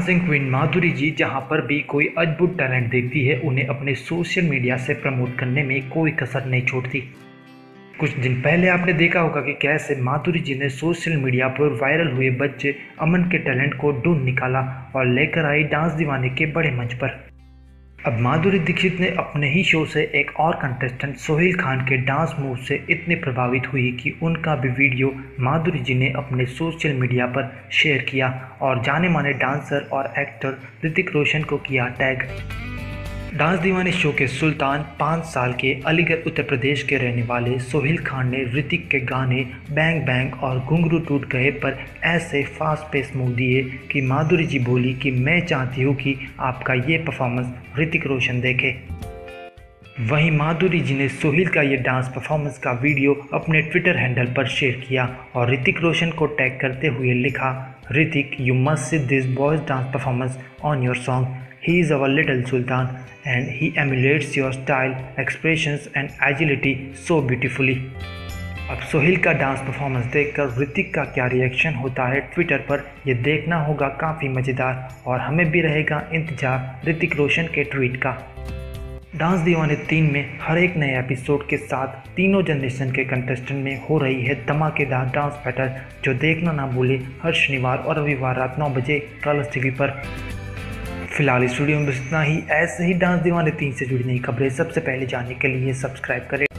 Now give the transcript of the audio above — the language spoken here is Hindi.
डांसिंग क्वीन माधुरी जी जहां पर भी कोई अद्भुत टैलेंट देखती है उन्हें अपने सोशल मीडिया से प्रमोट करने में कोई कसर नहीं छोड़ती। कुछ दिन पहले आपने देखा होगा कि कैसे माधुरी जी ने सोशल मीडिया पर वायरल हुए बच्चे अमन के टैलेंट को ढूंढ निकाला और लेकर आई डांस दीवाने के बड़े मंच पर। अब माधुरी दीक्षित ने अपने ही शो से एक और कंटेस्टेंट सोहेल खान के डांस मूव से इतनी प्रभावित हुई कि उनका भी वीडियो माधुरी जी ने अपने सोशल मीडिया पर शेयर किया और जाने माने डांसर और एक्टर ऋतिक रोशन को किया टैग। डांस दीवाने शो के सुल्तान 5 साल के अलीगढ़ उत्तर प्रदेश के रहने वाले सोहेल खान ने ऋतिक के गाने बैंग बैंग और घुंघरू टूट गए पर ऐसे फास्ट पेस मूव दिए कि माधुरी जी बोली कि मैं चाहती हूँ कि आपका ये परफॉर्मेंस ऋतिक रोशन देखे। वहीं माधुरी जी ने सोहेल का ये डांस परफॉर्मेंस का वीडियो अपने ट्विटर हैंडल पर शेयर किया और ऋतिक रोशन को टैग करते हुए लिखा, Hrithik you must see this boys dance performance on your song. He is our little sultan and he emulates your style, expressions and agility so beautifully। अब सोहेल का डांस परफॉर्मेंस देखकर ऋतिक का क्या रिएक्शन होता है ट्विटर पर, यह देखना होगा काफ़ी मज़ेदार और हमें भी रहेगा इंतजार ऋतिक रोशन के ट्वीट का। डांस दीवाने 3 में हर एक नए एपिसोड के साथ तीनों जनरेशन के कंटेस्टेंट में हो रही है धमाकेदार डांस बैटल, जो देखना ना भूले हर शनिवार और रविवार रात 9 बजे कलर्स टीवी पर। फिलहाल इस वीडियो में बस इतना ही। ऐसे ही डांस दीवाने 3 से जुड़ी नई खबरें सबसे पहले जानने के लिए सब्सक्राइब करें।